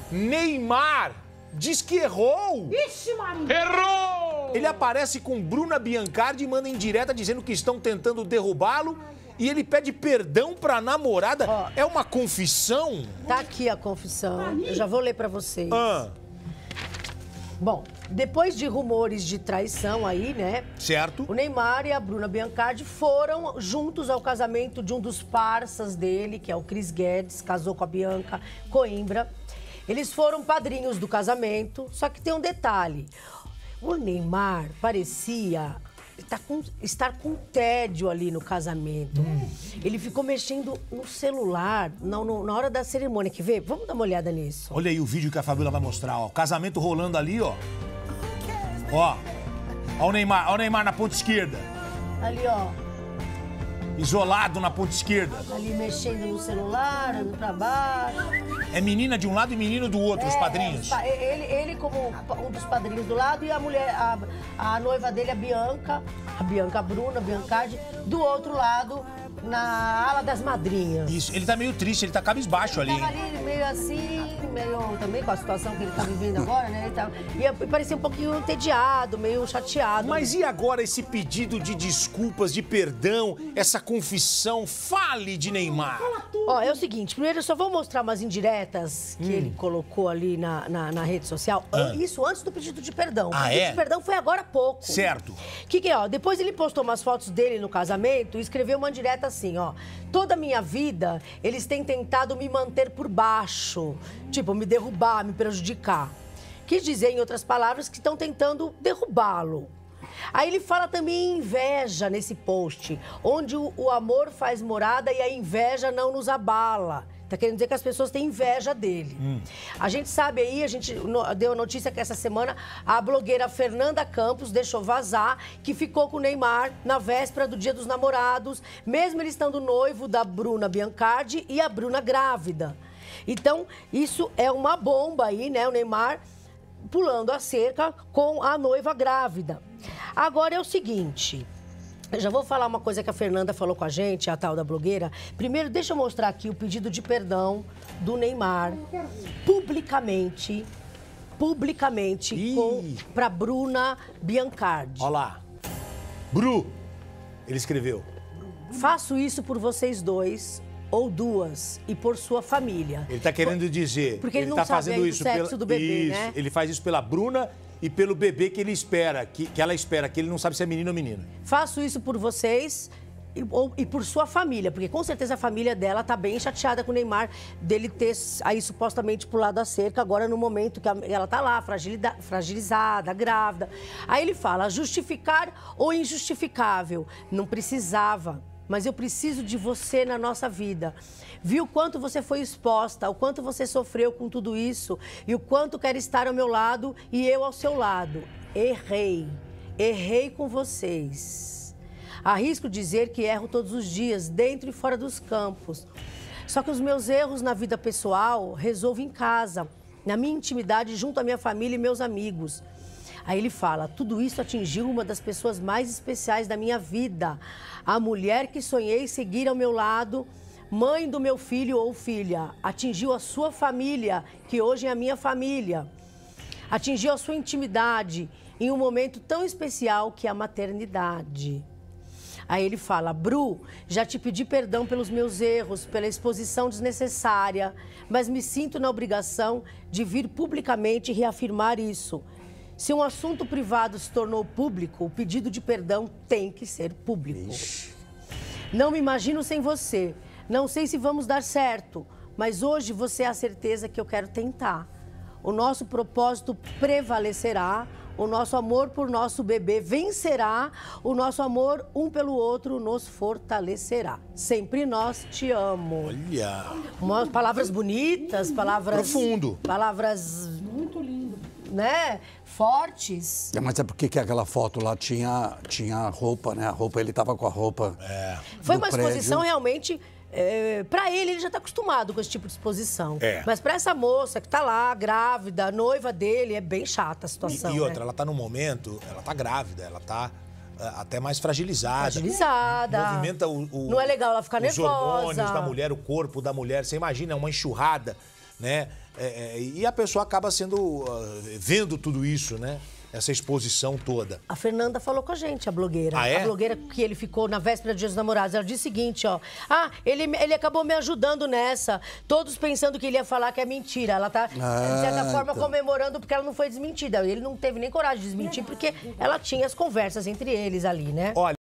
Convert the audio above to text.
Neymar diz que errou. Ixi, Maria. Errou! Ele aparece com Bruna Biancardi e manda em direta dizendo que estão tentando derrubá-lo. E ele pede perdão pra namorada. Ó, é uma confissão? Tá aqui a confissão. Eu já vou ler pra vocês. Bom, depois de rumores de traição aí, né? Certo. O Neymar e a Bruna Biancardi foram juntos ao casamento de um dos parças dele, que é o Chris Guedes, casou com a Bianca Coimbra. Eles foram padrinhos do casamento, só que tem um detalhe. O Neymar parecia estar com tédio ali no casamento. Ele ficou mexendo no celular na hora da cerimônia. Quer ver? Vamos dar uma olhada nisso. Olha aí o vídeo que a Fabiola vai mostrar, ó. Casamento rolando ali, ó. Ó. Ó o Neymar na ponta esquerda. Ali, ó. Isolado na ponta esquerda. Ali mexendo no celular, andando pra baixo. É menina de um lado e menino do outro, os padrinhos. Ele como um dos padrinhos do lado e a mulher, a noiva dele, a Bruna Biancardi, do outro lado, na ala das madrinhas. Isso, ele tá meio triste, ele tá cabisbaixo ali. Ele tava ali meio assim, meio também com a situação que ele tá vivendo agora, né? E parecia um pouquinho entediado, meio chateado. Mas e agora esse pedido de desculpas, de perdão, essa confissão? Fale de Neymar. Ó, é o seguinte, primeiro eu só vou mostrar umas indiretas que ele colocou ali na rede social. Isso antes do pedido de perdão. O pedido de perdão foi agora há pouco. Certo. Que é, ó, depois ele postou umas fotos dele no casamento e escreveu uma direta assim, ó. Toda a minha vida, eles têm tentado me manter por baixo. Tipo, me derrubar, me prejudicar. Quis dizer, em outras palavras, que estão tentando derrubá-lo. Aí ele fala também em inveja nesse post, onde o amor faz morada e a inveja não nos abala. Tá querendo dizer que as pessoas têm inveja dele. A gente sabe aí, a gente deu a notícia que essa semana a blogueira Fernanda Campos deixou vazar que ficou com o Neymar na véspera do Dia dos Namorados, mesmo ele estando noivo da Bruna Biancardi e a Bruna grávida. Então, isso é uma bomba aí, né? O Neymar pulando a cerca com a noiva grávida. Agora é o seguinte... Eu já vou falar uma coisa que a Fernanda falou com a gente, a tal da blogueira. Primeiro, deixa eu mostrar aqui o pedido de perdão do Neymar, publicamente, pra Bruna Biancardi. Olha lá. Bru, ele escreveu. Faço isso por vocês dois ou duas e por sua família. Ele tá querendo dizer... Porque ele não tá sabe fazendo isso do sexo do bebê, né? Ele faz isso pela Bruna e pelo bebê que ele espera, que ela espera, que ele não sabe se é menino ou menino. Faço isso por vocês e por sua família, porque com certeza a família dela tá bem chateada com o Neymar, dele ter aí supostamente pulado a cerca, agora no momento que ela tá lá, fragilizada, grávida. Aí ele fala, justificar ou injustificável? Não precisava, mas eu preciso de você na nossa vida. Vi o quanto você foi exposta, o quanto você sofreu com tudo isso e o quanto quer estar ao meu lado e eu ao seu lado. Errei com vocês. Arrisco dizer que erro todos os dias, dentro e fora dos campos. Só que os meus erros na vida pessoal resolvo em casa, na minha intimidade, junto à minha família e meus amigos. Aí ele fala, tudo isso atingiu uma das pessoas mais especiais da minha vida. A mulher que sonhei seguir ao meu lado, mãe do meu filho ou filha. Atingiu a sua família, que hoje é a minha família. Atingiu a sua intimidade em um momento tão especial que é a maternidade. Aí ele fala, Bru, já te pedi perdão pelos meus erros, pela exposição desnecessária, mas me sinto na obrigação de vir publicamente reafirmar isso. Se um assunto privado se tornou público, o pedido de perdão tem que ser público. Não me imagino sem você. Não sei se vamos dar certo, mas hoje você é a certeza que eu quero tentar. O nosso propósito prevalecerá, o nosso amor por nosso bebê vencerá, o nosso amor um pelo outro nos fortalecerá. Sempre nós te amo. Olha! Palavras bonitas, palavras... Profundo. Palavras... Muito lindo. Né? Fortes. Mas é porque que aquela foto lá tinha roupa, né? A roupa, ele tava com a roupa. Foi uma exposição realmente. Pra ele já tá acostumado com esse tipo de exposição. Mas pra essa moça que tá lá, grávida, a noiva dele, é bem chata a situação. E outra, ela tá num momento, ela tá grávida, ela tá até mais fragilizada. Movimenta Não é legal ela ficar nervosa. Os hormônios da mulher, o corpo da mulher. Você imagina uma enxurrada né? E a pessoa acaba vendo tudo isso, né? Essa exposição toda. A Fernanda falou com a gente, a blogueira. Ah, é? A blogueira que ele ficou na véspera do Dia dos Namorados. Ela disse o seguinte, ó. Ah, ele acabou me ajudando nessa. Todos pensando que ele ia falar que é mentira. Ela tá, de certa forma, comemorando porque ela não foi desmentida. Ele não teve nem coragem de desmentir porque ela tinha as conversas entre eles ali, né? Olha.